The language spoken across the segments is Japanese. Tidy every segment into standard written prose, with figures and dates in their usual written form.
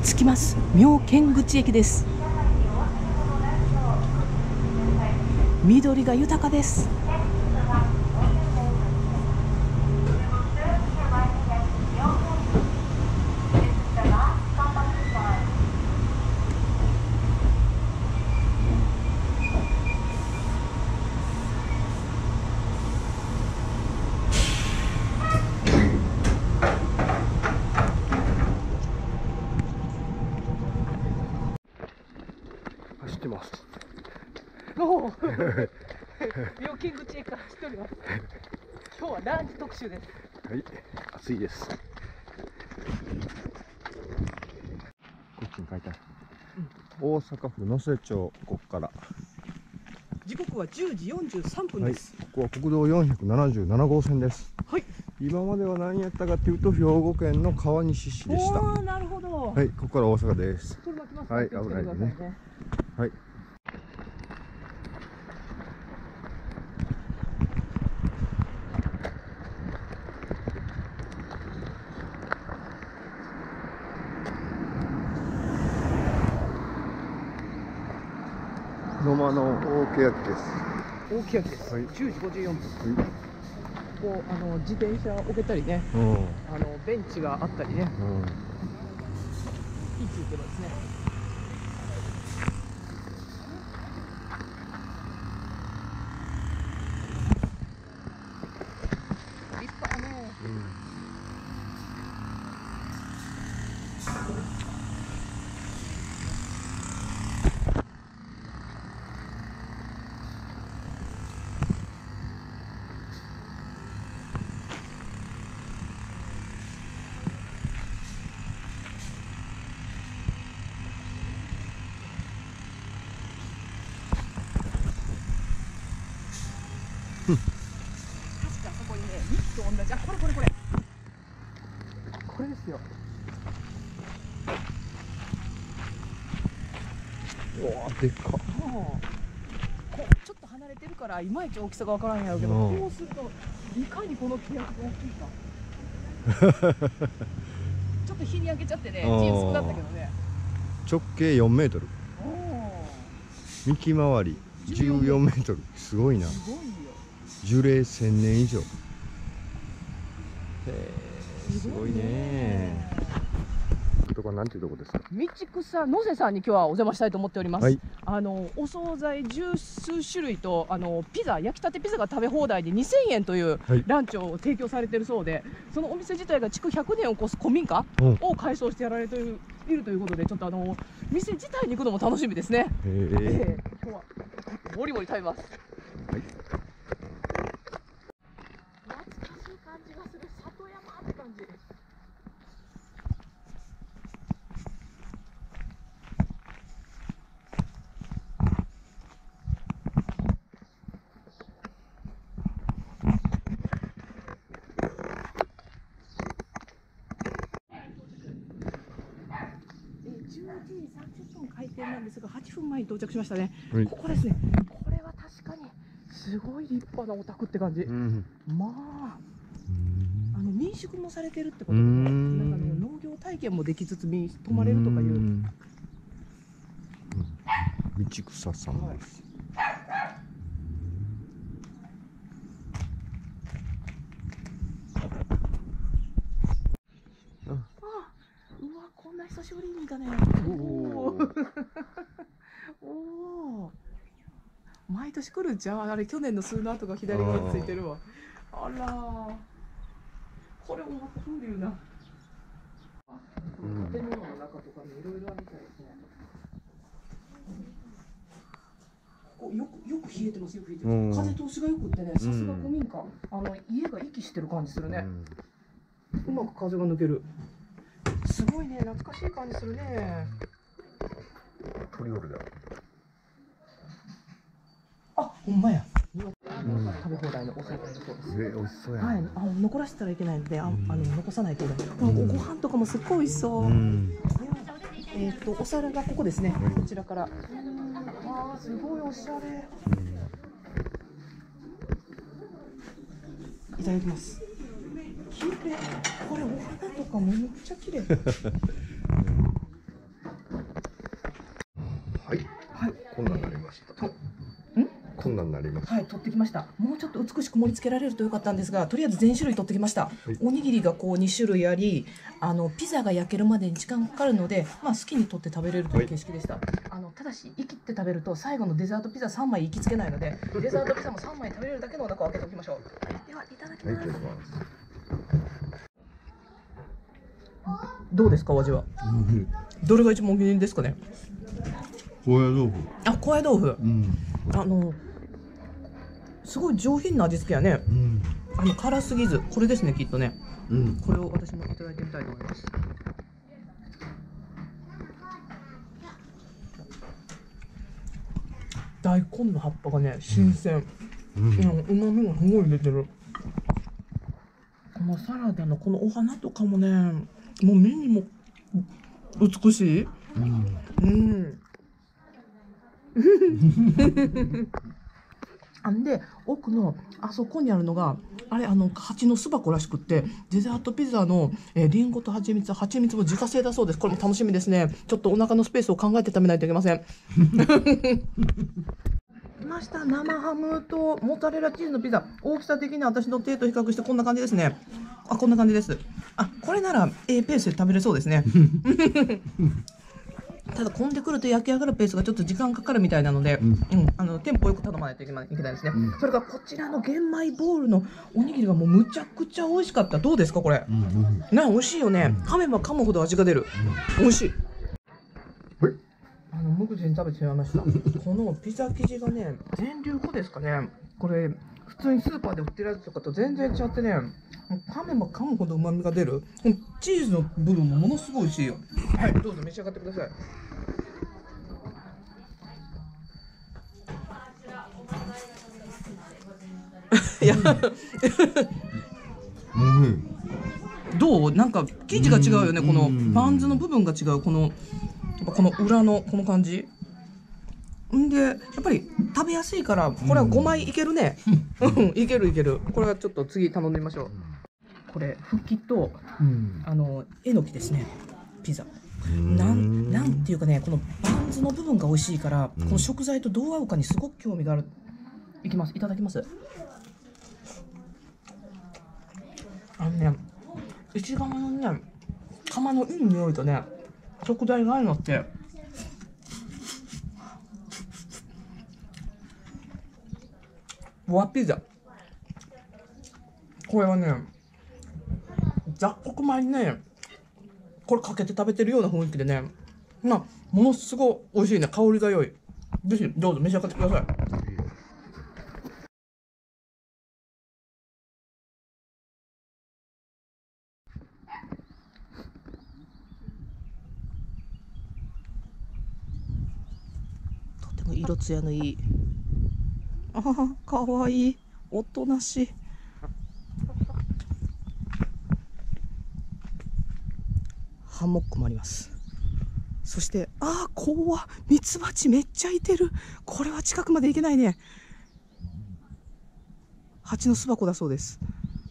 着きます。妙見口駅です。緑が豊かです。 走ってます。 おお妙見口駅から走っております。今日はランチ特集です。 はい、暑いです。こっちに書いてある。大阪府能勢町、ここから。 時刻は10時43分です。 はい、ここは国道477号線です。はい。今までは何やったかというと、兵庫県の川西市でした。 おー、なるほど。 はい、ここから大阪です。 車来ます。 はい、危ないですね。はい。野間の大欅です。 大欅です。はい、10時54分。はい、ここ自転車置けたりね、ベンチがあったりね、いいついてますね。立派だね。確かそこにね、3つ同じ、あ、これですよ。 うわー、でっか。 こうちょっと離れてるからいまいち大きさがわからんやろうけど、こうするといかにこの契約が大きいか。ちょっと日に焼けちゃってね、小さくなったけどね。 直径4メートル。幹回り14メートル。すごいな。 すごいよ。 樹齢1000年以上。すごいね。とかなんていうとこですか。 道草のせさんに今日はお邪魔したいと思っております。はい、お惣菜十数種類とピザ、焼きたてピザが食べ放題で2000円というランチを提供されているそうで、そのお店自体が築100年を超す古民家を改装してやられているということで、ちょっと店自体に行くのも楽しみですね。今日はもりもり食べます。はい、懐かしい感じがする。里山って感じ。10時30分開店なんですが、8分前に到着しましたね。はい、ここですね。これは確かにすごい立派なお宅って感じ。まあ、民宿もされてるってことで、なんかね、農業体験もできつつ泊まれるとかいう。 道草さんです。 うわ、こんな久しぶりに見たね。おお。毎年来るんちゃう？あれ去年の数の跡が左側についてるわ。あらー。これもまた風流な。建物の中とかにいろいろあるみたいですね。よく冷えてます。よく冷えてます。風通しがよくってね、さすが古民家。家が息してる感じするね。うまく風が抜ける。すごいね、懐かしい感じするね。 鳥おるだ。 あ、ほんまや。食べ放題のお惣菜だそうです。 美味しそうや。はい、 残らせたらいけないので、残さないといけない。ご飯とかもすっごい美味しそう。お皿がここですね。こちらから。ああ、すごいおしゃれ。いただきます。綺麗。これお花とかもめっちゃ綺麗。 なります。 はい、取ってきました。もうちょっと美しく盛り付けられるとよかったんですが、とりあえず全種類取ってきました。はい、おにぎりがこう2種類あり、ピザが焼けるまでに時間かかるので、まあ、好きに取って食べれるという形式でした。はい、ただし、生きって食べると最後のデザートピザ3枚行きつけないので、デザートピザも3枚食べれるだけのお腹を開けておきましょう。では、いただきます。はい、どうですか、お味は。どれが一番お気に入りですかね。 高野豆腐。 あ、高野豆腐。すごい上品な味付けやね。辛すぎず、これですね、きっとね。これを私もいただいてみたいと思います。大根の葉っぱがね、新鮮。旨味がすごい出てる。このサラダのこのお花とかもね、もう目にも美しい。で奥のあそこにあるのがあれ蜂の巣箱らしくって、デザートピザのリンゴと蜂蜜も自家製だそうです。これも楽しみですね。ちょっとお腹のスペースを考えて食べないといけません。来ました。生ハムとモッツァレラチーズのピザ。大きさ的には私の手と比較してこんな感じですね。こんな感じです。これならペースで食べれそうですね。ただ混んでくると焼き上がるペースがちょっと時間かかるみたいなので、テンポよく頼まないといけないですね。それからこちらの玄米ボールのおにぎりがもうむちゃくちゃ美味しかった。どうですかこれ。美味しいよね。噛めば噛むほど味が出る。美味しい。無口に食べてしまいました。このピザ生地がね、全粒粉ですかね。これ普通にスーパーで売ってるやつとかと全然違ってね、噛めば噛むほど旨味が出る。チーズの部分もものすごい美味しいよ。はい、どうぞ召し上がってください。いやどう？なんか生地が違うよね。このバンズの部分が違う。この裏のこの感じ。でやっぱり食べやすいからこれは5枚いけるね。いける。これはちょっと次頼んでみましょう。これふきとえのきですね。ピザ。なんていうかね、このバンズの部分が美味しいから、この食材とどう合うかにすごく興味がある。いきます。いただきます。内側のね、釜のいい匂いとね、食材があるのって。和ピザ。これはね、雑穀米にね、これかけて食べてるような雰囲気でね、ものすごい美味しいね。香りが良い。ぜひどうぞ召し上がってください。とても色艶のいい。かわいい。おとなしい。ハンモックもあります。そして怖っ、ミツバチめっちゃいてる。これは近くまで行けないね。蜂の巣箱だそうです。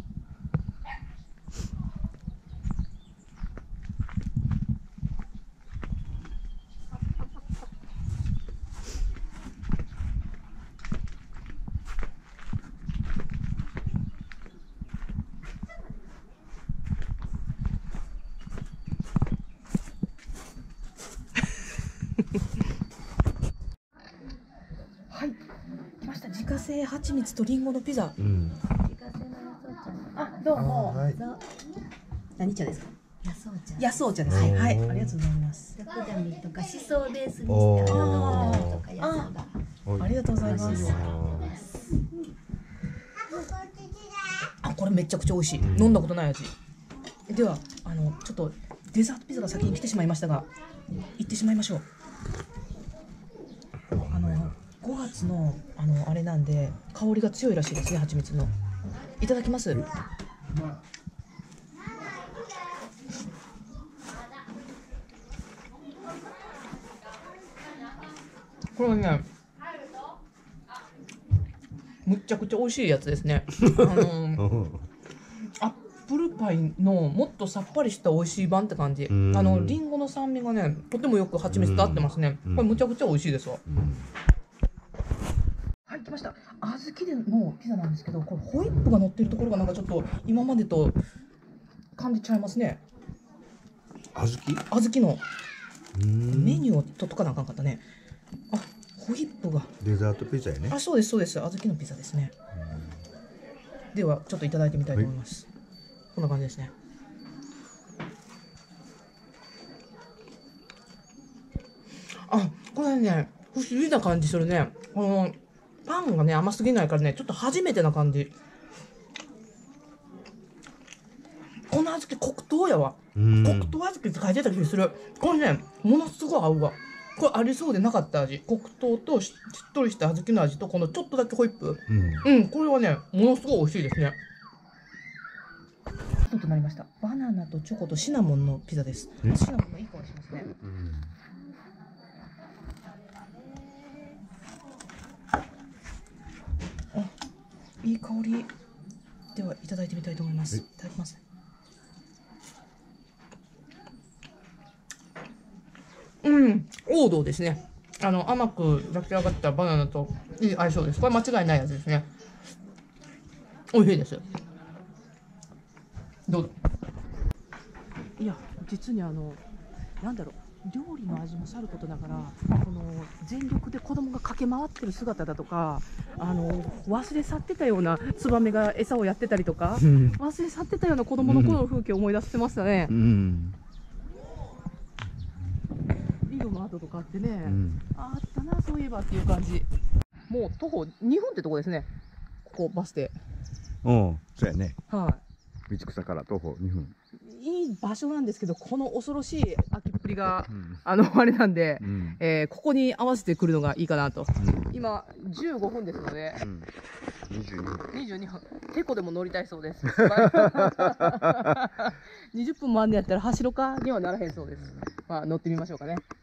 はい、来ました。自家製蜂蜜とリンゴのピザ。どうも。何茶ですか？野草茶です。はい、ありがとうございます。 ラクダミとかシソベースにしてとか野草が。 ありがとうございます。これめちゃくちゃ美味しい。飲んだことない味。ではちょっとデザートピザが先に来てしまいましたが、行ってしまいましょう。5月のあれなんで香りが強いらしいですね、蜂蜜の。いただきます。これね、むちゃくちゃ美味しいやつですね。アップルパイのもっとさっぱりした美味しい版って感じ。リンゴの酸味がね、とてもよく蜂蜜と合ってますね。これむちゃくちゃ美味しいですわ。はい、 来ました。小豆でのピザなんですけど、これホイップが乗ってるところがなんかちょっと今までと感じちゃいますね。 小豆の豆メニューを取っとかなあかんかったね。あ、ホイップが。 デザートピザやね。 あ、そうですそうです。小豆のピザですね。ではちょっといただいてみたいと思います。こんな感じですね。あ、これね、不思議な感じするね。このパンがね、甘すぎないからね、ちょっと初めてな感じ。この小豆黒糖やわ。黒糖小豆って書いてた気がする。これね、ものすごい合うわ。これありそうでなかった味。黒糖としっとりした小豆の味と、このちょっとだけホイップ。これはね、ものすごい美味しいですね。となりました。バナナとチョコとシナモンのピザです。シナモンのいい香りしますね。あ、いい香り。では、いただいてみたいと思います。いただきます。王道ですね。甘く焼き上がったバナナといい相性です。これ間違いないやつですね。美味しいです。どうぞ。いや、実になんだろう、料理の味もさることながら、この全力で子供が駆け回ってる姿だとか、忘れ去ってたようなツバメが餌をやってたりとか、忘れ去ってたような子供の頃の風景を思い出してましたね。リドの跡とかあってね、あったな、そういえばっていう感じ。もう徒歩2分ってとこですね。ここバス停。 そうやね。 はい。 道草から徒歩2分。 いい場所なんですけど、この恐ろしい秋っぷりが、あれなんで、ここに合わせてくるのがいいかなと。今、15分ですので、22分。テコでも乗りたいそうです。20分もあんねやったら走ろかにはならへんそうです。まあ、乗ってみましょうかね。